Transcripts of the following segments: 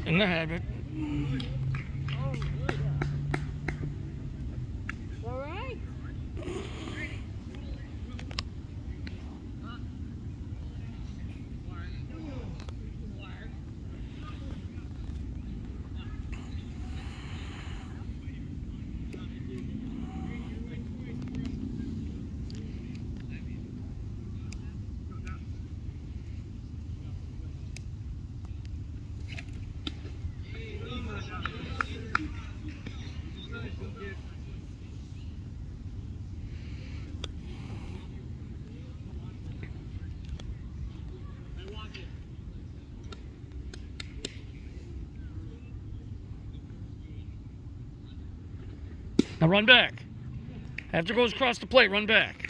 In the habit. All right. Now run back. After it goes across the plate, run back.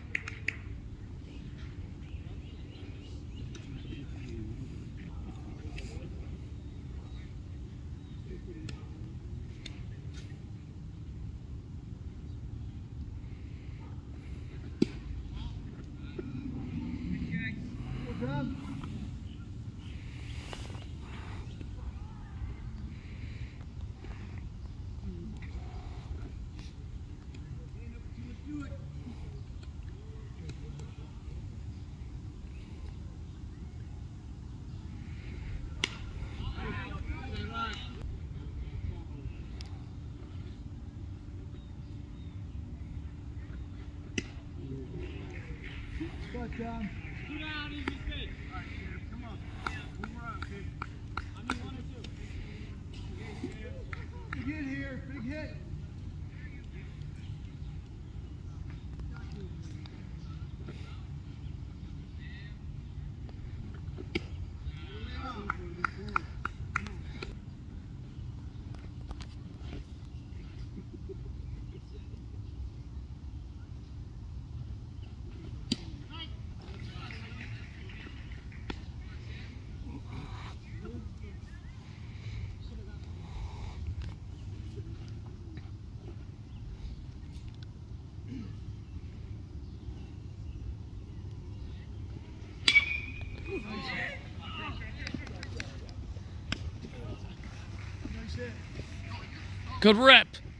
Good down. Two down, easy speed. All right, Sam, come on. Move around, kid. I need 1 or 2. Big hit here, big hit. Good rep.